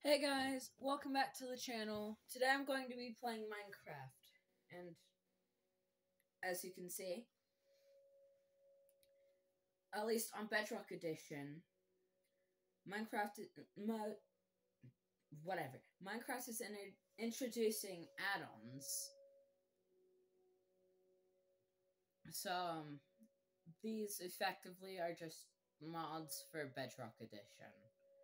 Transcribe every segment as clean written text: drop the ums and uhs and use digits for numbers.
Hey guys, welcome back to the channel. Today I'm going to be playing Minecraft, and as you can see, at least on Bedrock Edition, Minecraft Minecraft is introducing add-ons. So these effectively are just mods for Bedrock Edition.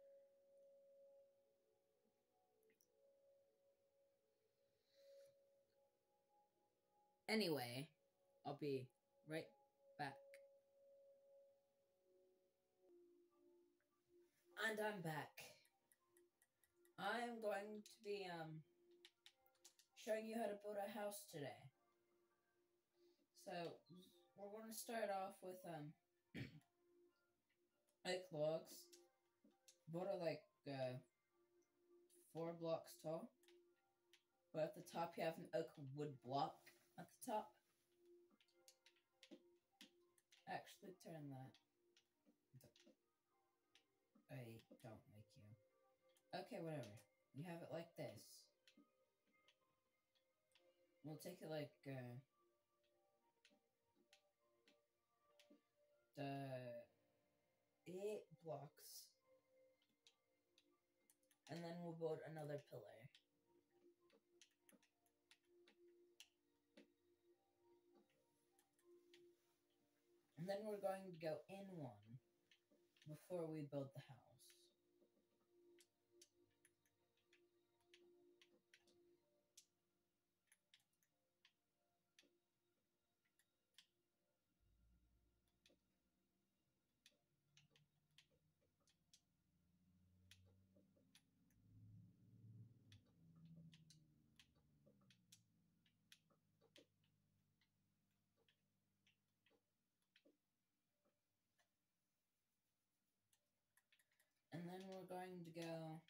Anyway, I'll be right back. And I'm back. I'm going to be showing you how to build a house today. So we're going to start off with 8 logs. Both are like 4 blocks tall. But at the top you have an oak wood block at the top. Actually, turn that. I don't like you. Okay, whatever. You have it like this. We'll take it like the 8 blocks. And then we'll build another pillar. And then we're going to go in one before we build the house. And then we're going to go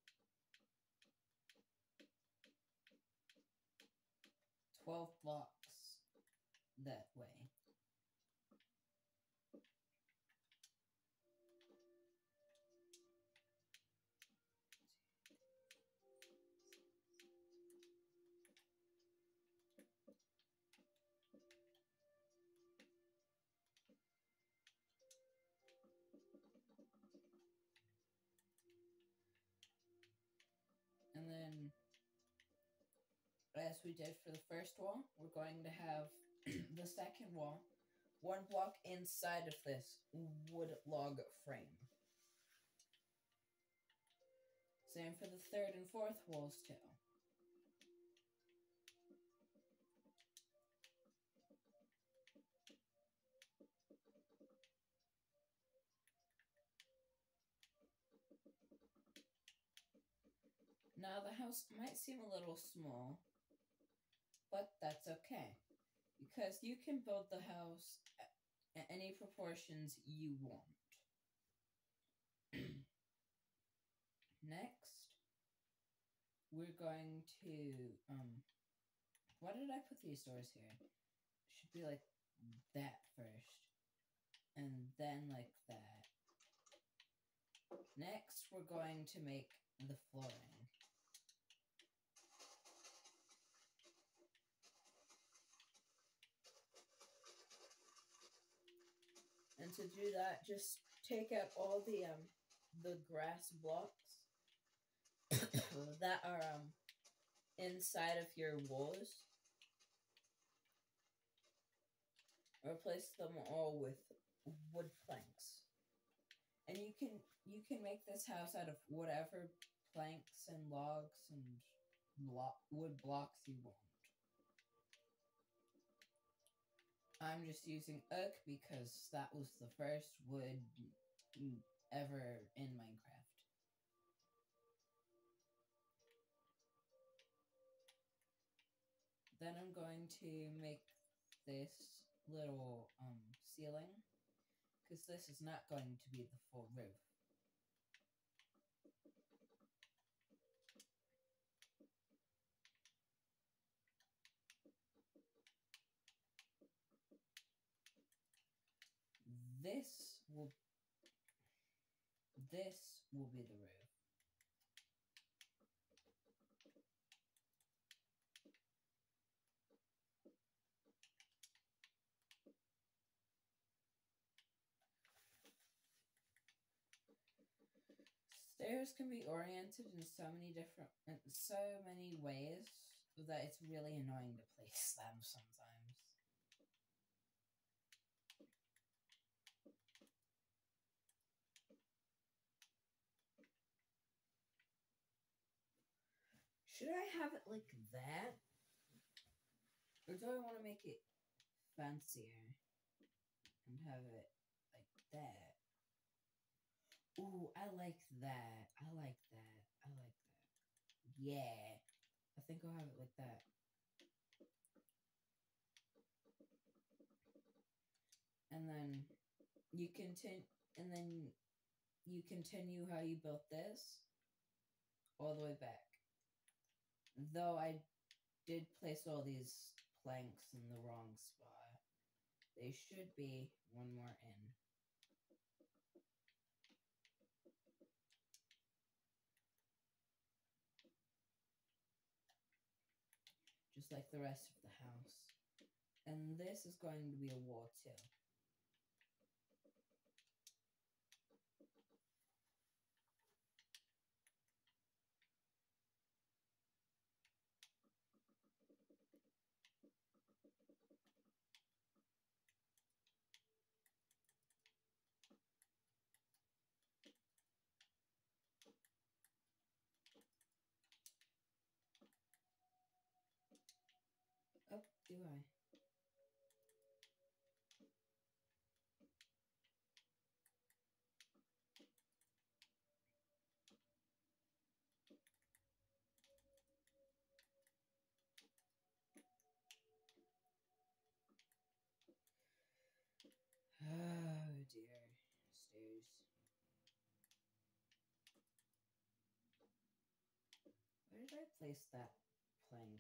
12 blocks that way. And then, as we did for the first wall, we're going to have the second wall 1 block inside of this wood log frame. Same for the third and fourth walls too. Now the house might seem a little small, but that's okay, because you can build the house at any proportions you want. Next, we're going to, why did I put these doors here? It should be like that first, and then like that. Next, we're going to make the flooring. And to do that, just take out all the grass blocks that are inside of your walls. Replace them all with wood planks. And you can make this house out of whatever planks and logs and wood blocks you want. I'm just using oak because that was the first wood ever in Minecraft. Then I'm going to make this little ceiling, because this is not going to be the full roof. This will be the roof. Stairs can be oriented in so many ways that it's really annoying to place them sometimes. Should I have it like that? Or do I want to make it fancier and have it like that? Ooh, I like that. I like that. I like that. Yeah. I think I'll have it like that. And then you continue how you built this all the way back. Though I did place all these planks in the wrong spot. They should be one more in. Just like the rest of the house. And this is going to be a wall too. Oh, do I? Oh dear. Stairs. Where did I place that plank?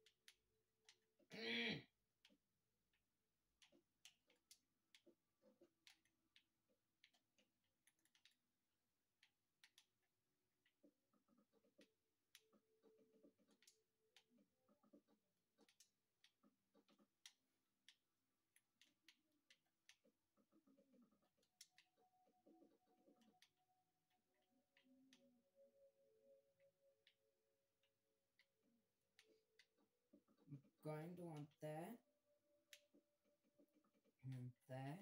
Going to want that. And that.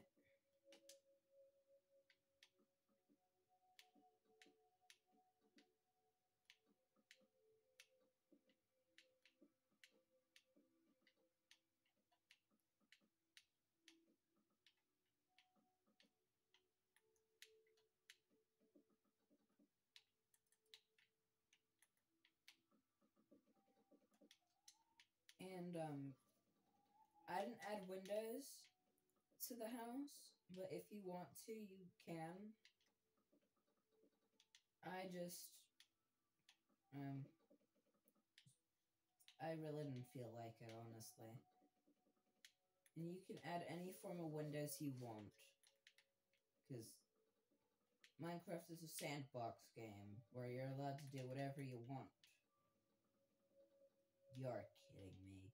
And I didn't add windows to the house, but if you want to, you can. I just I really didn't feel like it, honestly. And you can add any form of windows you want, because Minecraft is a sandbox game where you're allowed to do whatever you want. You're kidding me.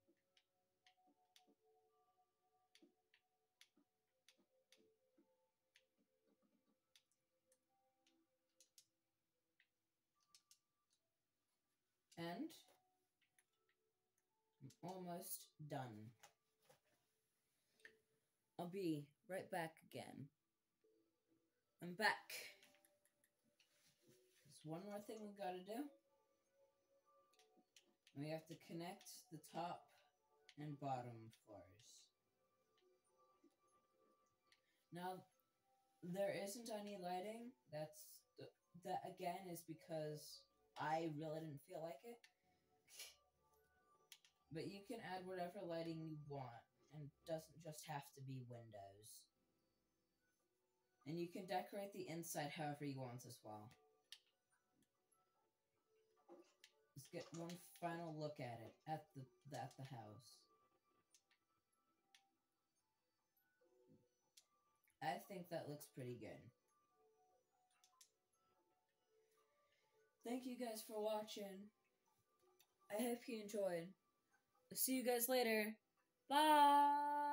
And I'm almost done. I'll be right back again. I'm back. There's one more thing we gotta do. We have to connect the top and bottom floors. Now, there isn't any lighting. That again is because I really didn't feel like it. But you can add whatever lighting you want, and it doesn't just have to be windows. And you can decorate the inside however you want as well. Let's get one final look at it, at the house. I think that looks pretty good. Thank you guys for watching. I hope you enjoyed. I'll see you guys later. Bye!